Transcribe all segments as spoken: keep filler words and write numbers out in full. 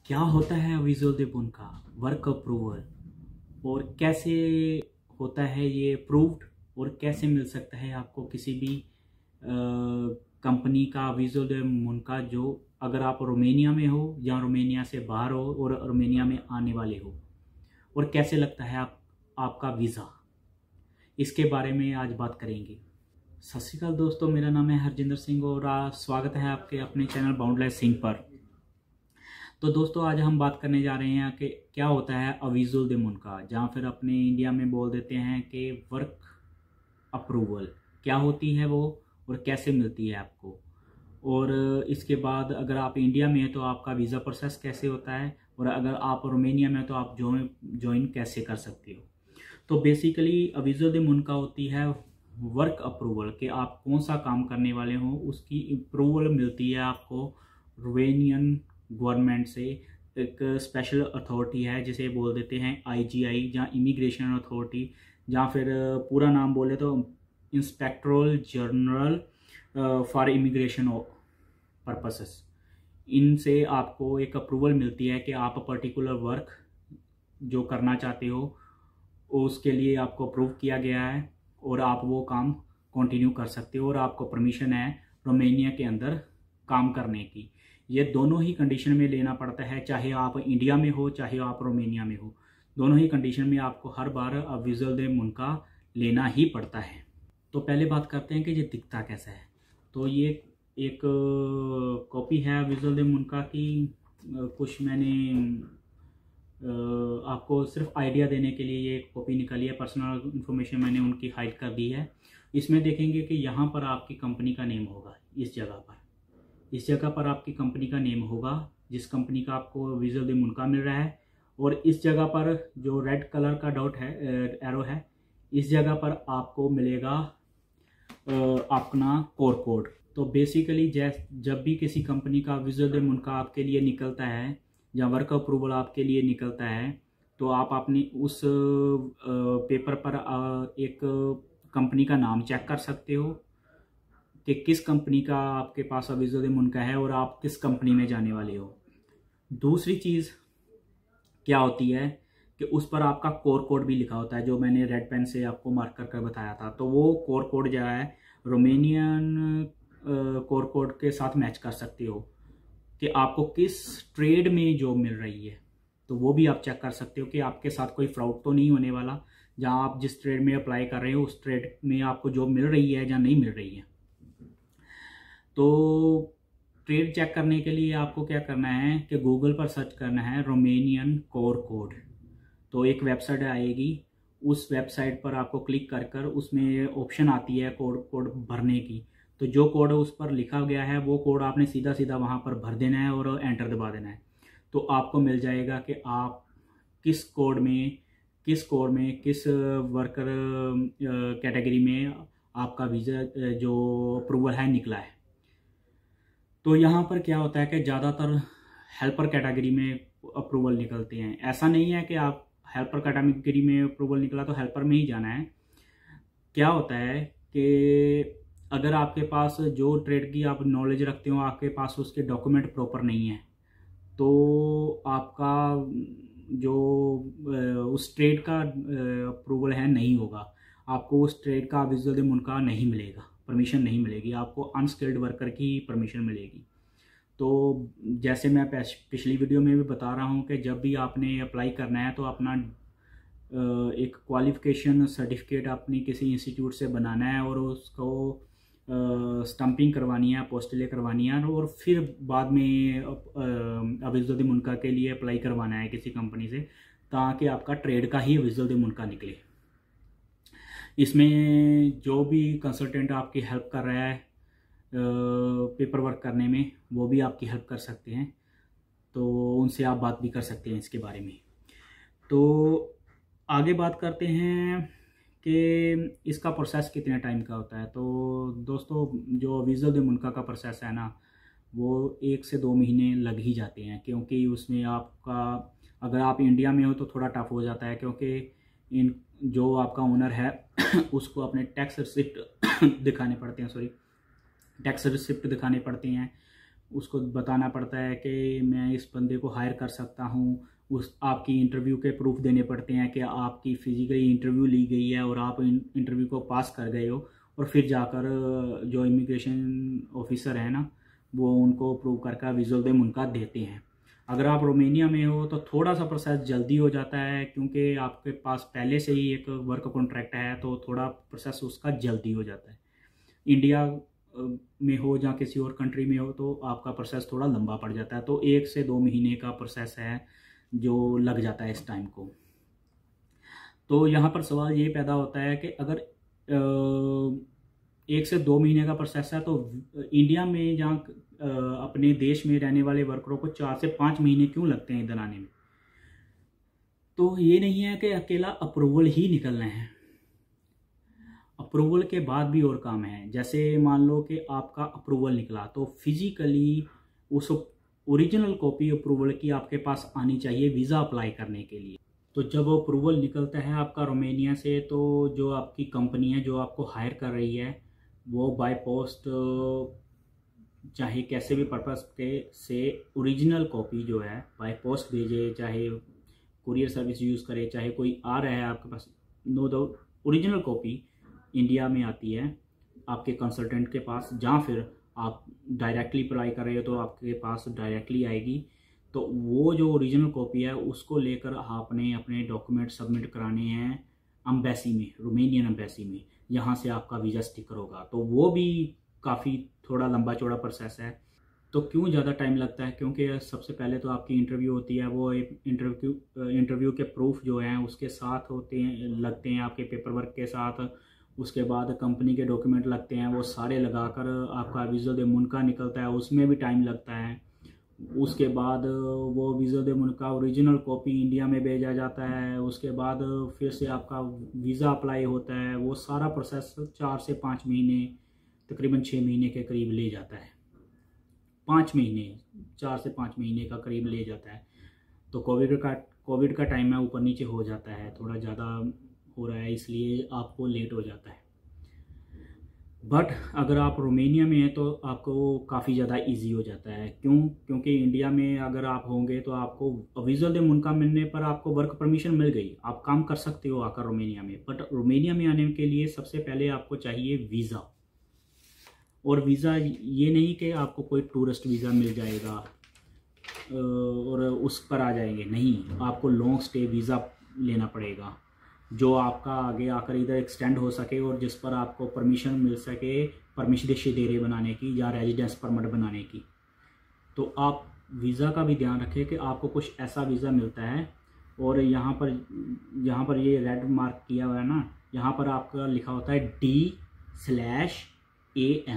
क्या होता है विजुअल दे बुनका वर्क अप्रूवल और कैसे होता है ये अप्रूव्ड और कैसे मिल सकता है आपको किसी भी कंपनी का विजुअल दे बुनका जो अगर आप रोमेनिया में हो या रोमेनिया से बाहर हो और रोमेनिया में आने वाले हो, और कैसे लगता है आप आपका वीज़ा, इसके बारे में आज बात करेंगे। सत श्री अकाल दोस्तों, मेरा नाम है हरजिंदर सिंह और स्वागत है आपके अपने चैनल बाउंडलेस सिंह पर। तो दोस्तों आज हम बात करने जा रहे हैं कि क्या होता है अ विजुअल दे बुनका, जहाँ फिर अपने इंडिया में बोल देते हैं कि वर्क अप्रूवल क्या होती है वो और कैसे मिलती है आपको, और इसके बाद अगर आप इंडिया में हैं तो आपका वीज़ा प्रोसेस कैसे होता है, और अगर आप रोमेनिया में हैं तो आप ज्वाइन ज्वाइन कैसे कर सकते हो। तो बेसिकली अ विजुअल दे बुनका होती है वर्क अप्रूवल कि आप कौन सा काम करने वाले हो, उसकी अप्रूवल मिलती है आपको रोमेनियन गवर्नमेंट से। एक स्पेशल अथॉरिटी है जिसे बोल देते हैं आईजीआई, जहाँ इमिग्रेशन अथॉरिटी, जहाँ फिर पूरा नाम बोले तो inspectoral general for immigration purposes. इनसे आपको एक अप्रूवल मिलती है कि आप पर्टिकुलर वर्क जो करना चाहते हो उसके लिए आपको अप्रूव किया गया है और आप वो काम कंटिन्यू कर सकते हो और आपको परमिशन है रोमेनिया के अंदर काम करने की। ये दोनों ही कंडीशन में लेना पड़ता है, चाहे आप इंडिया में हो चाहे आप रोमेनिया में हो, दोनों ही कंडीशन में आपको हर बार विजुअल दे बुनका लेना ही पड़ता है। तो पहले बात करते हैं कि ये दिखता कैसा है। तो ये एक कॉपी है विजुअल दे बुनका की, कुछ मैंने आपको सिर्फ आइडिया देने के लिए ये कॉपी निकाली है। पर्सनल इन्फॉर्मेशन मैंने उनकी हाइड कर दी है। इसमें देखेंगे कि यहाँ पर आपकी कंपनी का नेम होगा, इस जगह पर इस जगह पर आपकी कंपनी का नेम होगा जिस कंपनी का आपको विजुअल दे बुनका मिल रहा है, और इस जगह पर जो रेड कलर का डॉट है, एरो है, इस जगह पर आपको मिलेगा अपना कोर कोड। तो बेसिकली जब भी किसी कंपनी का विजुअल दे बुनका आपके लिए निकलता है या वर्क अप्रूवल आपके लिए निकलता है, तो आप अपनी उस पेपर पर एक कंपनी का नाम चेक कर सकते हो कि किस कंपनी का आपके पास विजुअल दे बुनका है और आप किस कंपनी में जाने वाले हो। दूसरी चीज़ क्या होती है कि उस पर आपका कोर कोड भी लिखा होता है, जो मैंने रेड पेन से आपको मार्क कर कर बताया था। तो वो कोर कोड जो है रोमेनियन कोर कोड के साथ मैच कर सकते हो कि आपको किस ट्रेड में जॉब मिल रही है। तो वो भी आप चेक कर सकते हो कि आपके साथ कोई फ्रॉड तो नहीं होने वाला, जहाँ आप जिस ट्रेड में अप्लाई कर रहे हो उस ट्रेड में आपको जॉब मिल रही है या नहीं मिल रही है। तो ट्रेड चेक करने के लिए आपको क्या करना है कि गूगल पर सर्च करना है रोमेनियन कोर कोड। तो एक वेबसाइट आएगी, उस वेबसाइट पर आपको क्लिक कर कर उसमें ऑप्शन आती है कोड कोड भरने की। तो जो कोड उस पर लिखा गया है वो कोड आपने सीधा सीधा वहाँ पर भर देना है और एंटर दबा देना है। तो आपको मिल जाएगा कि आप किस कोड में किस कोड में किस वर्कर कैटेगरी में आपका वीज़ा जो अप्रूवल है निकला है। तो यहाँ पर क्या होता है कि ज़्यादातर हेल्पर कैटेगरी में अप्रूवल निकलते हैं। ऐसा नहीं है कि आप हेल्पर कैटेगरी में अप्रूवल निकला तो हेल्पर में ही जाना है। क्या होता है कि अगर आपके पास जो ट्रेड की आप नॉलेज रखते हो, आपके पास उसके डॉक्यूमेंट प्रॉपर नहीं है, तो आपका जो उस ट्रेड का अप्रूवल है नहीं होगा, आपको उस ट्रेड का विजुअल दे बुनका नहीं मिलेगा, परमिशन नहीं मिलेगी, आपको अनस्किल्ड वर्कर की परमिशन मिलेगी। तो जैसे मैं पिछली वीडियो में भी बता रहा हूँ कि जब भी आपने अप्लाई करना है तो अपना एक क्वालिफ़िकेशन सर्टिफिकेट अपनी किसी इंस्टीट्यूट से बनाना है और उसको स्टम्पिंग करवानी है, अपोस्टिले करवानी है, और फिर बाद में विजुअल दे बुनका के लिए अप्लाई करवाना है किसी कंपनी से, ताकि आपका ट्रेड का ही विजुअल दे बुनका निकले। इसमें जो भी कंसल्टेंट आपकी हेल्प कर रहा है पेपर वर्क करने में, वो भी आपकी हेल्प कर सकते हैं, तो उनसे आप बात भी कर सकते हैं इसके बारे में। तो आगे बात करते हैं कि इसका प्रोसेस कितने टाइम का होता है। तो दोस्तों जो विजुअल दे बुनका का प्रोसेस है ना, वो एक से दो महीने लग ही जाते हैं, क्योंकि उसमें आपका अगर आप इंडिया में हो तो थोड़ा टफ हो जाता है, क्योंकि इन जो आपका ओनर है उसको अपने टैक्स रिसिप्ट दिखाने पड़ते हैं सॉरी टैक्स रिसिप्ट दिखाने पड़ते हैं। उसको बताना पड़ता है कि मैं इस बंदे को हायर कर सकता हूँ। उस आपकी इंटरव्यू के प्रूफ देने पड़ते हैं कि आपकी फ़िज़िकली इंटरव्यू ली गई है और आप इंटरव्यू को पास कर गए हो, और फिर जाकर जो इमिग्रेशन ऑफिसर है ना, वो उनको प्रूव करके विजुअल दे मुनकात देते हैं। अगर आप रोमेनिया में हो तो थोड़ा सा प्रोसेस जल्दी हो जाता है, क्योंकि आपके पास पहले से ही एक वर्क कॉन्ट्रैक्ट है, तो थोड़ा प्रोसेस उसका जल्दी हो जाता है। इंडिया में हो या किसी और कंट्री में हो तो आपका प्रोसेस थोड़ा लंबा पड़ जाता है, तो एक से दो महीने का प्रोसेस है जो लग जाता है इस टाइम को। तो यहाँ पर सवाल ये पैदा होता है कि अगर एक से दो महीने का प्रोसेस है तो इंडिया में जहाँ अपने देश में रहने वाले वर्करों को चार से पाँच महीने क्यों लगते हैं इधर आने में? तो ये नहीं है कि अकेला अप्रूवल ही निकलना है, अप्रूवल के बाद भी और काम है। जैसे मान लो कि आपका अप्रूवल निकला तो फिजिकली उस ओरिजिनल कॉपी अप्रूवल की आपके पास आनी चाहिए वीज़ा अप्लाई करने के लिए। तो जब अप्रूवल निकलता है आपका रोमेनिया से, तो जो आपकी कंपनी है जो आपको हायर कर रही है वो बाय पोस्ट चाहे कैसे भी पर्पस के से ओरिजिनल कॉपी जो है बाय पोस्ट भेजे, चाहे कुरियर सर्विस यूज़ करे, चाहे कोई आ रहा है आपके पास, no doubt original copy India में आती है आपके कंसल्टेंट के पास, जहाँ फिर आप डायरेक्टली अप्लाई कर रहे हो तो आपके पास डायरेक्टली आएगी। तो वो जो ओरिजिनल कॉपी है उसको लेकर आपने अपने डॉक्यूमेंट सबमिट कराने हैं एम्बेसी में, रोमेनियन एम्बेसी में, यहाँ से आपका वीज़ा स्टिकर होगा। तो वो भी काफ़ी थोड़ा लंबा चौड़ा प्रोसेस है। तो क्यों ज़्यादा टाइम लगता है? क्योंकि सबसे पहले तो आपकी इंटरव्यू होती है, वो एक इंटरव्यू इंटरव्यू के प्रूफ जो हैं उसके साथ होते हैं, लगते हैं आपके पेपर वर्क के साथ। उसके बाद कंपनी के डॉक्यूमेंट लगते हैं, वो सारे लगाकर आपका विज़ा दे मुनका निकलता है, उसमें भी टाइम लगता है। उसके बाद वो विज़ा दे मुनका ओरिजिनल कॉपी इंडिया में भेजा जाता है। उसके बाद फिर से आपका वीज़ा अप्लाई होता है। वो सारा प्रोसेस चार से पाँच महीने, तकरीबन छः महीने के करीब ले जाता है। पाँच महीने चार से पाँच महीने का करीब ले जाता है। तो कोविड का कोविड का टाइम है, ऊपर नीचे हो जाता है, थोड़ा ज़्यादा हो रहा है, इसलिए आपको लेट हो जाता है। बट अगर आप रोमेनिया में हैं तो आपको काफ़ी ज़्यादा इजी हो जाता है। क्यों? क्योंकि इंडिया में अगर आप होंगे तो आपको विज़ा दे मुनका मिलने पर आपको वर्क परमिशन मिल गई, आप काम कर सकते हो आकर रोमेनिया में। बट रोमेनिया में आने के लिए सबसे पहले आपको चाहिए वीज़ा। और वीज़ा ये नहीं कि आपको कोई टूरिस्ट वीज़ा मिल जाएगा और उस पर आ जाएंगे, नहीं, आपको लॉन्ग स्टे वीज़ा लेना पड़ेगा जो आपका आगे आकर इधर एक्सटेंड हो सके और जिस पर आपको परमिशन मिल सके परमिशन शेदेरे बनाने की या रेजिडेंस परमिट बनाने की। तो आप वीज़ा का भी ध्यान रखें कि आपको कुछ ऐसा वीज़ा मिलता है। और यहाँ पर यहाँ पर ये रेड मार्क किया हुआ है ना, यहाँ पर आपका लिखा होता है डी स्लैश ए एम।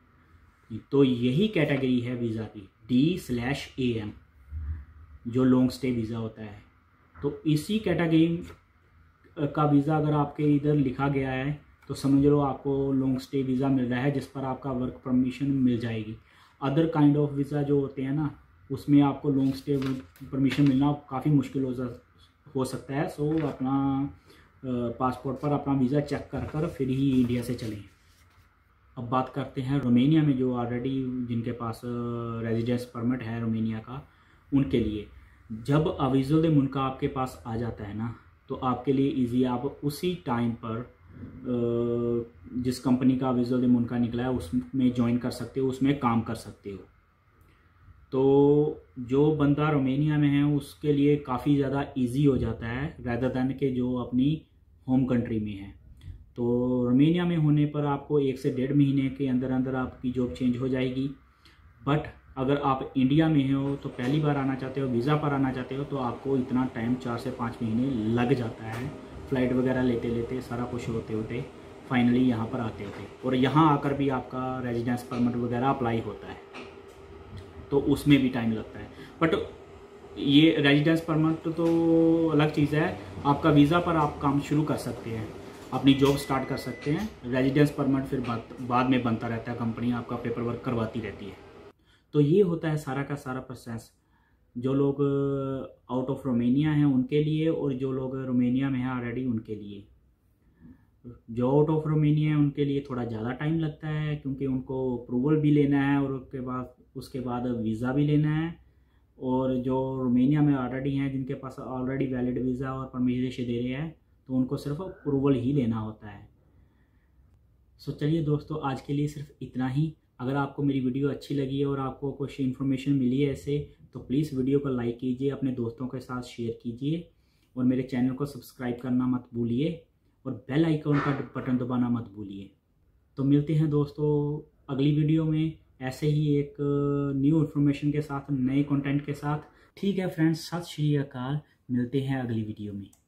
तो यही कैटेगरी है वीज़ा की, डी स्लैश ए एम, जो लॉन्ग स्टे वीज़ा होता है। तो इसी कैटेगरी का वीज़ा अगर आपके इधर लिखा गया है तो समझ लो आपको लॉन्ग स्टे वीज़ा मिल रहा है, जिस पर आपका वर्क परमिशन मिल जाएगी। अदर काइंड ऑफ वीज़ा जो होते हैं ना, उसमें आपको लॉन्ग स्टे परमिशन मिलना काफ़ी मुश्किल हो हो सकता है। सो अपना पासपोर्ट पर अपना वीज़ा चेक कर कर फिर ही इंडिया से चलें। अब बात करते हैं रोमेनिया में जो ऑलरेडी जिनके पास रेजिडेंस परमिट है रोमेनिया का, उनके लिए जब विज़ा दे मुनका आपके पास आ जाता है ना, तो आपके लिए इजी, आप उसी टाइम पर जिस कंपनी का विज़ा दे मुनका निकला है उसमें ज्वाइन कर सकते हो, उसमें काम कर सकते हो। तो जो बंदा रोमेनिया में है उसके लिए काफ़ी ज़्यादा इजी हो जाता है रैदर दैन के जो अपनी होम कंट्री में है। तो रोमेनिया में होने पर आपको एक से डेढ़ महीने के अंदर अंदर आपकी जॉब चेंज हो जाएगी। बट अगर आप इंडिया में हो तो पहली बार आना चाहते हो, वीज़ा पर आना चाहते हो, तो आपको इतना टाइम चार से पाँच महीने लग जाता है, फ़्लाइट वगैरह लेते लेते सारा कुछ होते होते फाइनली यहाँ पर आते होते। और यहाँ आकर भी आपका रेजिडेंस परमिट वगैरह अप्लाई होता है, तो उसमें भी टाइम लगता है। बट ये रेजिडेंस परमिट तो अलग चीज़ है, आपका वीज़ा पर आप काम शुरू कर सकते हैं, अपनी जॉब स्टार्ट कर सकते हैं। रेजिडेंस परमिट फिर बाद बाद में बनता रहता है, कंपनी आपका पेपर वर्क करवाती रहती है। तो ये होता है सारा का सारा प्रोसेस, जो लोग आउट ऑफ रोमेनिया हैं उनके लिए और जो लोग रोमेनिया में हैं ऑलरेडी उनके लिए। जो आउट ऑफ रोमेनिया है उनके लिए थोड़ा ज़्यादा टाइम लगता है, क्योंकि उनको अप्रूवल भी लेना है और उसके बाद उसके बाद वीज़ा भी लेना है, और जो रोमेनिया में ऑलरेडी हैं, जिनके पास ऑलरेडी वैलिड वीज़ा और परमिशन दे रहे हैं, तो उनको सिर्फ अप्रूवल ही लेना होता है। सो चलिए दोस्तों, आज के लिए सिर्फ इतना ही। अगर आपको मेरी वीडियो अच्छी लगी है और आपको कुछ इन्फॉर्मेशन मिली है ऐसे, तो प्लीज़ वीडियो को लाइक कीजिए, अपने दोस्तों के साथ शेयर कीजिए, और मेरे चैनल को सब्सक्राइब करना मत भूलिए, और बेल आइकॉन का बटन दबाना मत भूलिए। तो मिलते हैं दोस्तों अगली वीडियो में, ऐसे ही एक न्यू इन्फॉर्मेशन के साथ, नए कंटेंट के साथ। ठीक है फ्रेंड्स, सत श्री अकाल, मिलते हैं अगली वीडियो में।